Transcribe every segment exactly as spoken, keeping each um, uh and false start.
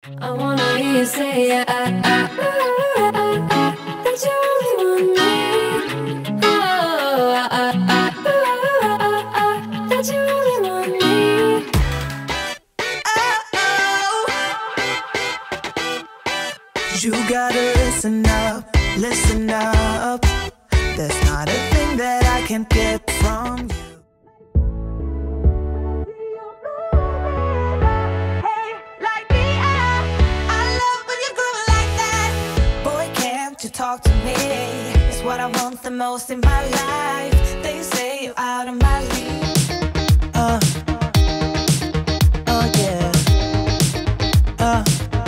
I wanna hear you say yeah, I, I, I, I, I, that you only want me. Oh, I, I, I, I, I, that you only want me. Oh, oh. You gotta listen up, listen up. There's not a thing that I can't get from you. Talk to me, it's what I want the most in my life. They say you're out of my league. Uh, oh yeah. Uh,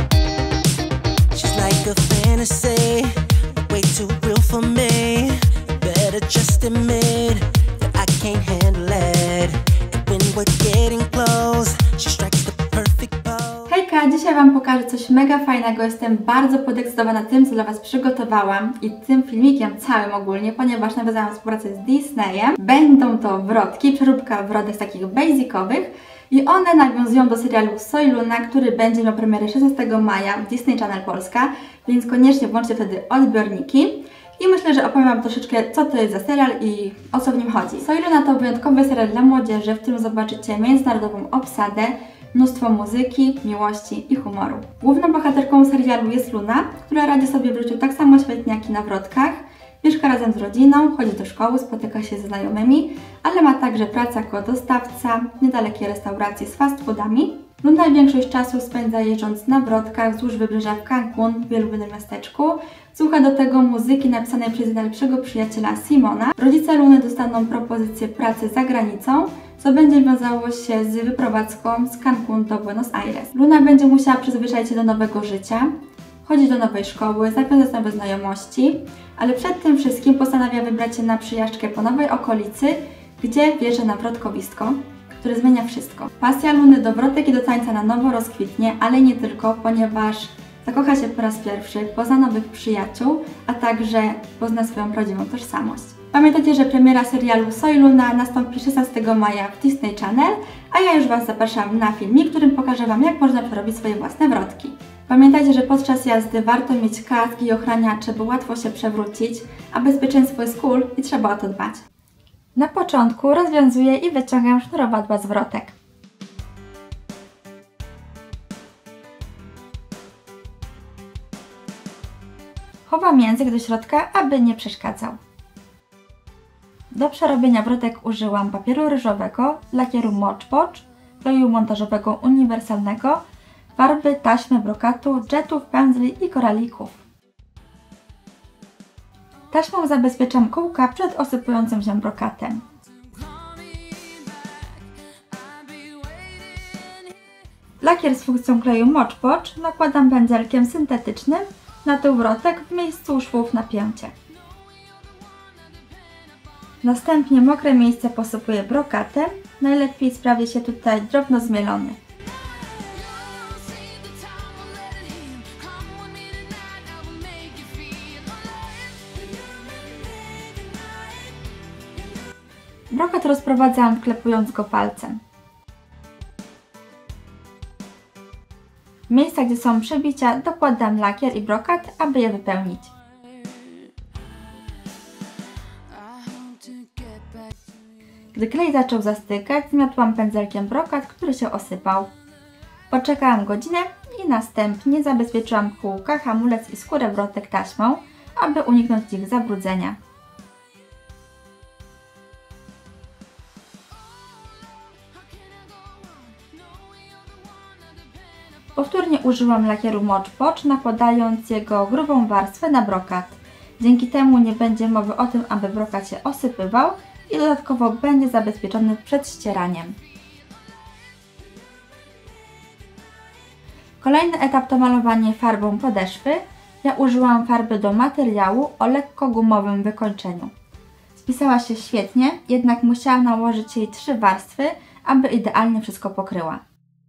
she's like a fantasy, but way too real for me. You better just admit that I can't handle it. And when we're getting close, she strikes the perfect pose. Hejka, dzisiaj Wam pokażę coś mega fajnego. Jestem bardzo podekscytowana tym, co dla Was przygotowałam i tym filmikiem całym ogólnie, ponieważ nawiązałam współpracę z Disneyem. Będą to wrotki, przeróbka wrotek takich basicowych i one nawiązują do serialu Soy Luna, który będzie miał premierę szesnastego maja w Disney Channel Polska, więc koniecznie włączcie wtedy odbiorniki. I myślę, że opowiem Wam troszeczkę, co to jest za serial i o co w nim chodzi. Soy Luna to wyjątkowy serial dla młodzieży, w którym zobaczycie międzynarodową obsadę, mnóstwo muzyki, miłości i humoru. Główną bohaterką serialu jest Luna, która radzi sobie w życiu tak samo świetnie jak i na wrotkach. Mieszka razem z rodziną, chodzi do szkoły, spotyka się ze znajomymi, ale ma także pracę jako dostawca w niedalekiej restauracji z fast foodami. Luna większość czasu spędza jeżdżąc na wrotkach wzdłuż wybrzeża w Cancun, w wielubnym miasteczku. Słucha do tego muzyki napisanej przez najlepszego przyjaciela Simona. Rodzice Luny dostaną propozycję pracy za granicą, co będzie wiązało się z wyprowadzką z Cancun do Buenos Aires. Luna będzie musiała przyzwyczaić się do nowego życia, chodzić do nowej szkoły, zawiązać nowe znajomości, ale przed tym wszystkim postanawia wybrać się na przyjażdżkę po nowej okolicy, gdzie wjeżdża na wrotkowisko, które zmienia wszystko. Pasja Luny do wrotek i do tańca na nowo rozkwitnie, ale nie tylko, ponieważ zakocha się po raz pierwszy, pozna nowych przyjaciół, a także pozna swoją prawdziwą tożsamość. Pamiętajcie, że premiera serialu Soy Luna nastąpi szesnastego maja w Disney Channel, a ja już Was zapraszam na filmik, w którym pokażę Wam, jak można przerobić swoje własne wrotki. Pamiętajcie, że podczas jazdy warto mieć kask i ochraniacze, by łatwo się przewrócić, a bezpieczeństwo jest cool i trzeba o to dbać. Na początku rozwiązuję i wyciągam sznurowadła z wrotek. Chowam język do środka, aby nie przeszkadzał. Do przerobienia wrotek użyłam papieru ryżowego, lakieru Mod Podge, kleju montażowego uniwersalnego, farby, taśmy, brokatu, jetów, pędzli i koralików. Taśmą zabezpieczam kółka przed osypującym się brokatem. Lakier z funkcją kleju Mod Podge nakładam pędzelkiem syntetycznym na tył wrotek w miejscu szwów napięcie. Następnie mokre miejsce posypuję brokatem, najlepiej sprawdzi się tutaj drobno zmielony. Brokat rozprowadzam, wklepując go palcem. W miejscach, gdzie są przebicia, dokładam lakier i brokat, aby je wypełnić. Gdy klej zaczął zastykać, zmiotłam pędzelkiem brokat, który się osypał. Poczekałam godzinę i następnie zabezpieczyłam kółka, hamulec i skórę wrotek taśmą, aby uniknąć ich zabrudzenia. Powtórnie użyłam lakieru Mod Podge, nakładając jego grubą warstwę na brokat. Dzięki temu nie będzie mowy o tym, aby brokat się osypywał i dodatkowo będzie zabezpieczony przed ścieraniem. Kolejny etap to malowanie farbą podeszwy. Ja użyłam farby do materiału o lekko gumowym wykończeniu. Spisała się świetnie, jednak musiałam nałożyć jej trzy warstwy, aby idealnie wszystko pokryła.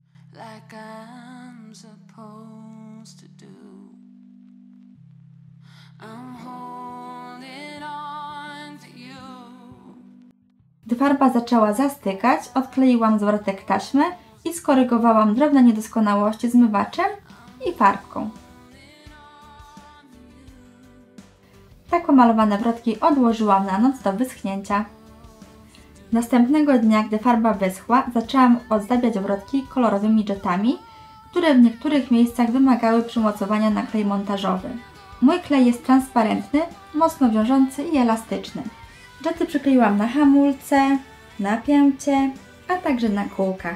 Gdy farba zaczęła zastykać, odkleiłam z wrotek taśmę i skorygowałam drobne niedoskonałości zmywaczem, i farbką. Tak pomalowane wrotki odłożyłam na noc do wyschnięcia. Następnego dnia, gdy farba wyschła, zaczęłam ozdabiać wrotki kolorowymi dżetami, które w niektórych miejscach wymagały przymocowania na klej montażowy. Mój klej jest transparentny, mocno wiążący i elastyczny. Dżety przykleiłam na hamulce, na pięcie, a także na kółkach.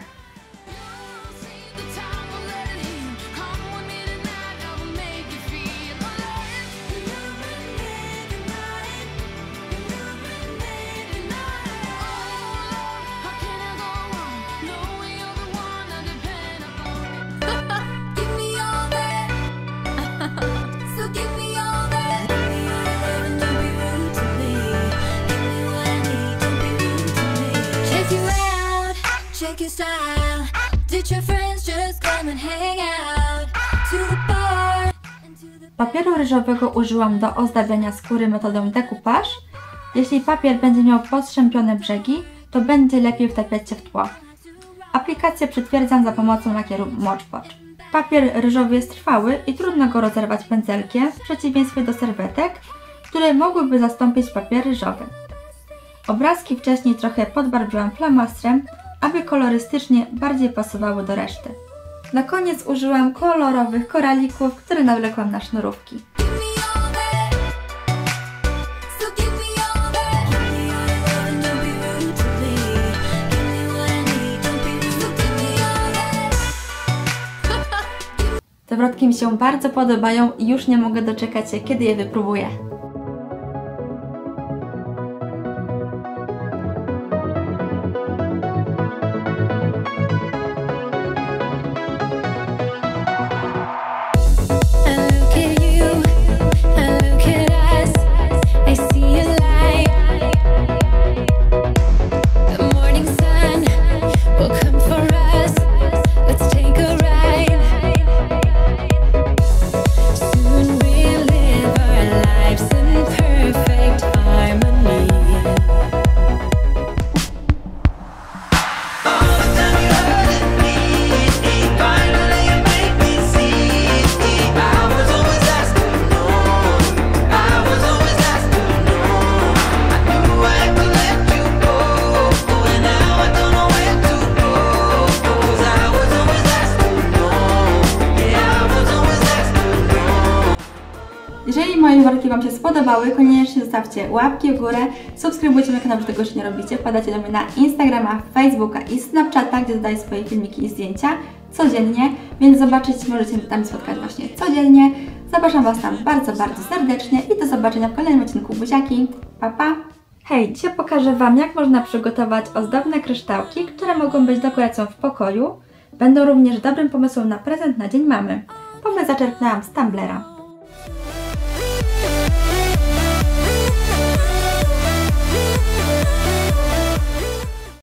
Check your style. Did your friends just come and hang out? To the bar. Papieru ryżowego użyłam do ozdabiania skóry metodą decoupage. Jeśli papier będzie miał postrzępione brzegi, to będzie lepiej wtapiać się w tło. Aplikację przytwierdzam za pomocą lakieru Mod Podge. Papier ryżowy jest trwały i trudno go rozerwać pędzelkiem, w przeciwieństwie do serwetek, które mogłyby zastąpić papier ryżowy. Obrazki wcześniej trochę podbarwiłam flamastrem, aby kolorystycznie bardziej pasowały do reszty. Na koniec użyłam kolorowych koralików, które nawlekłam na sznurówki. Te wrotki mi się bardzo podobają i już nie mogę doczekać się, kiedy je wypróbuję. Jeżeli moje wrotki Wam się spodobały, koniecznie zostawcie łapki w górę, subskrybujcie mój kanał, że tego jeszcze nie robicie, wpadacie do mnie na Instagrama, Facebooka i Snapchata, gdzie dodaję swoje filmiki i zdjęcia codziennie, więc zobaczyć, możecie mnie tam spotkać właśnie codziennie. Zapraszam Was tam bardzo, bardzo serdecznie i do zobaczenia w kolejnym odcinku. Buziaki, pa pa! Hej, dzisiaj pokażę Wam, jak można przygotować ozdobne kryształki, które mogą być dekoracją w pokoju. Będą również dobrym pomysłem na prezent na Dzień Mamy. Pomysł zaczerpnęłam z Tumblera.